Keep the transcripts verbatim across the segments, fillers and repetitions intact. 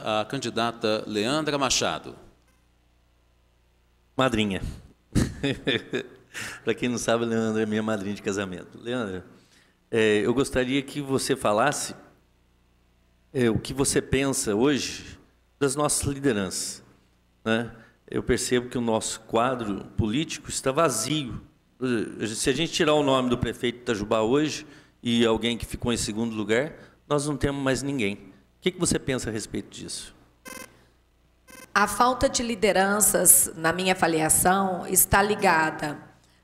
A candidata Leandra Machado. Madrinha. Para quem não sabe, a Leandra é minha madrinha de casamento. Leandra, é, eu gostaria que você falasse é, o que você pensa hoje das nossas lideranças, né? Eu percebo que o nosso quadro político está vazio. Se a gente tirar o nome do prefeito de Itajubá hoje e alguém que ficou em segundo lugar, nós não temos mais ninguém. O que que você pensa a respeito disso? A falta de lideranças, na minha avaliação, está ligada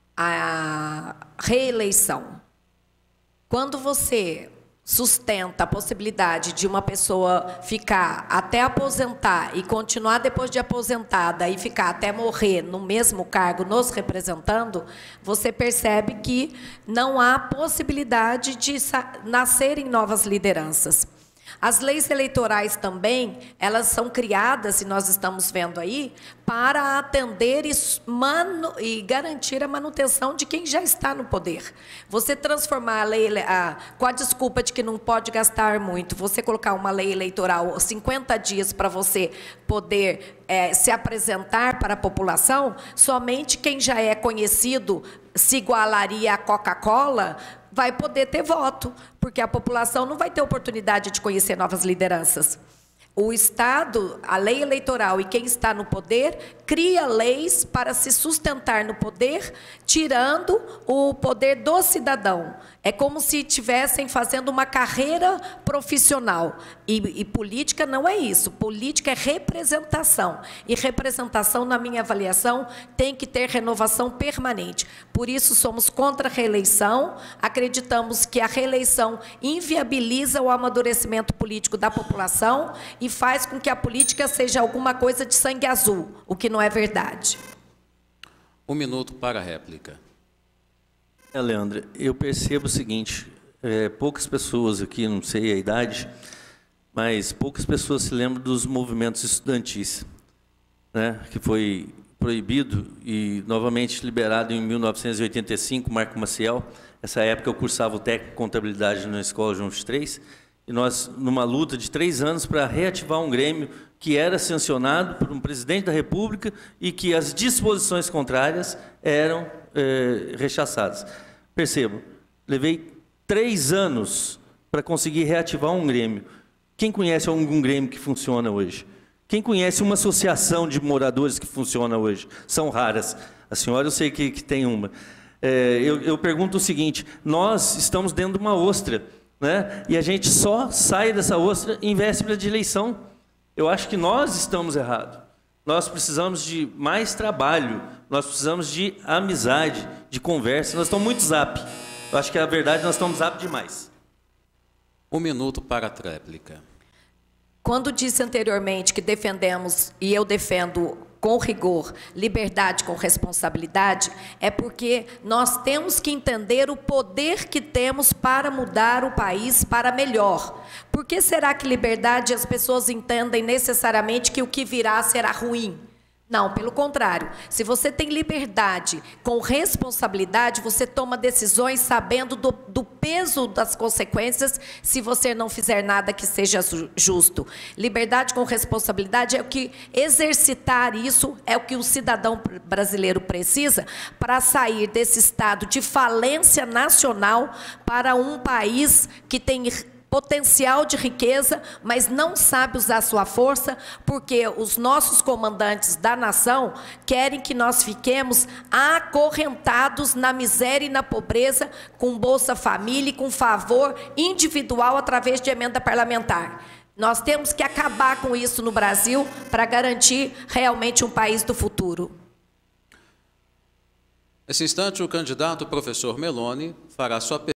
à reeleição. Quando você sustenta a possibilidade de uma pessoa ficar até aposentar e continuar depois de aposentada e ficar até morrer no mesmo cargo nos representando, você percebe que não há possibilidade de nascerem novas lideranças. As leis eleitorais também, elas são criadas, e nós estamos vendo aí, para atender e, manu, e garantir a manutenção de quem já está no poder. Você transformar a lei, a, com a desculpa de que não pode gastar muito, você colocar uma lei eleitoral cinquenta dias para você poder é, se apresentar para a população, somente quem já é conhecido se igualaria à Coca-Cola, vai poder ter voto, porque a população não vai ter oportunidade de conhecer novas lideranças. O Estado, a lei eleitoral e quem está no poder, cria leis para se sustentar no poder, tirando o poder do cidadão. É como se estivessem fazendo uma carreira profissional. E, e política não é isso. Política é representação. E representação, na minha avaliação, tem que ter renovação permanente. Por isso, somos contra a reeleição. Acreditamos que a reeleição inviabiliza o amadurecimento político da população e faz com que a política seja alguma coisa de sangue azul, o que não é verdade. Um minuto para a réplica. É, Leandra, eu percebo o seguinte, é, poucas pessoas aqui, não sei a idade, mas poucas pessoas se lembram dos movimentos estudantis, né, que foi proibido e novamente liberado em mil novecentos e oitenta e cinco, Marco Maciel. Essa época eu cursava o técnico de contabilidade na Escola João vinte e três, e nós, numa luta de três anos para reativar um grêmio que era sancionado por um presidente da República e que as disposições contrárias eram é, rechaçadas. Percebam, levei três anos para conseguir reativar um grêmio. Quem conhece algum grêmio que funciona hoje? Quem conhece uma associação de moradores que funciona hoje? São raras. A senhora, eu sei que, que tem uma. É, eu, eu pergunto o seguinte, nós estamos dentro de uma ostra, né? E a gente só sai dessa ostra em véspera de eleição. Eu acho que nós estamos errados. Nós precisamos de mais trabalho, nós precisamos de amizade, de conversa. Nós estamos muito zap. Eu acho que, a verdade, nós estamos zap demais. Um minuto para a réplica. Quando disse anteriormente que defendemos, e eu defendo com rigor, liberdade com responsabilidade, é porque nós temos que entender o poder que temos para mudar o país para melhor. Por que será que liberdade as pessoas entendem necessariamente que o que virá será ruim? Não, pelo contrário. Se você tem liberdade com responsabilidade, você toma decisões sabendo do, do peso das consequências se você não fizer nada que seja justo. Liberdade com responsabilidade é o que exercitar isso, é o que o cidadão brasileiro precisa para sair desse estado de falência nacional para um país que tem potencial de riqueza, mas não sabe usar sua força, porque os nossos comandantes da nação querem que nós fiquemos acorrentados na miséria e na pobreza, com Bolsa Família e com favor individual através de emenda parlamentar. Nós temos que acabar com isso no Brasil para garantir realmente um país do futuro. Nesse instante, o candidato professor Meloni fará sua pergunta.